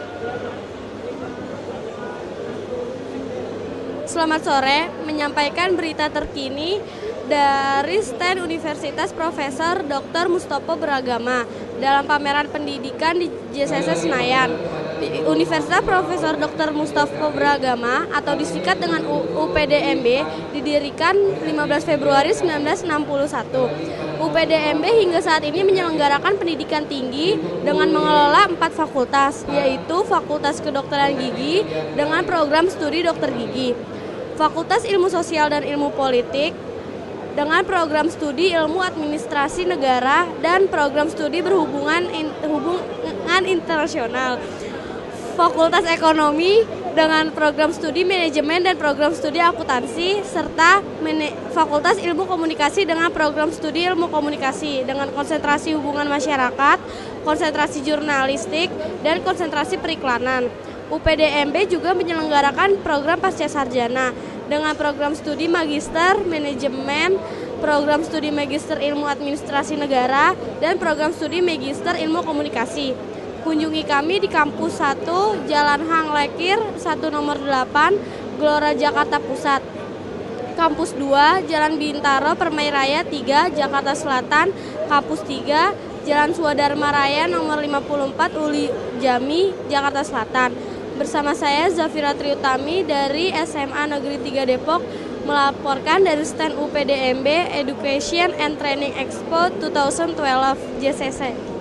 Selamat sore, menyampaikan berita terkini dari stand Universitas Profesor Dr. Mustopo Beragama dalam pameran pendidikan di JCC Senayan. Universitas Profesor Dr. Mustopo Beragama atau disingkat dengan UPDMB didirikan 15 Februari 1961. UPDMB hingga saat ini menyelenggarakan pendidikan tinggi dengan mengelola 4 fakultas, yaitu Fakultas Kedokteran Gigi dengan program studi dokter gigi, Fakultas Ilmu Sosial dan Ilmu Politik dengan program studi Ilmu Administrasi Negara dan program studi hubungan internasional, Fakultas Ekonomi dengan program studi Manajemen dan program studi Akuntansi, serta Fakultas Ilmu Komunikasi dengan program studi Ilmu Komunikasi dengan konsentrasi hubungan masyarakat, konsentrasi jurnalistik, dan konsentrasi periklanan. UPDMB juga menyelenggarakan program pasca sarjana dengan program studi Magister Manajemen, program studi Magister Ilmu Administrasi Negara, dan program studi Magister Ilmu Komunikasi. Kunjungi kami di Kampus 1, Jalan Hang Lekir 1 nomor 8, Gelora Jakarta Pusat. Kampus 2, Jalan Bintaro Permai Raya 3, Jakarta Selatan. Kampus 3, Jalan Swadharma Raya nomor 54, Uli Jami, Jakarta Selatan. Bersama saya Zafira Triutami dari SMA Negeri 3 Depok melaporkan dari stand UPDMB Education and Training Expo 2012 JCC.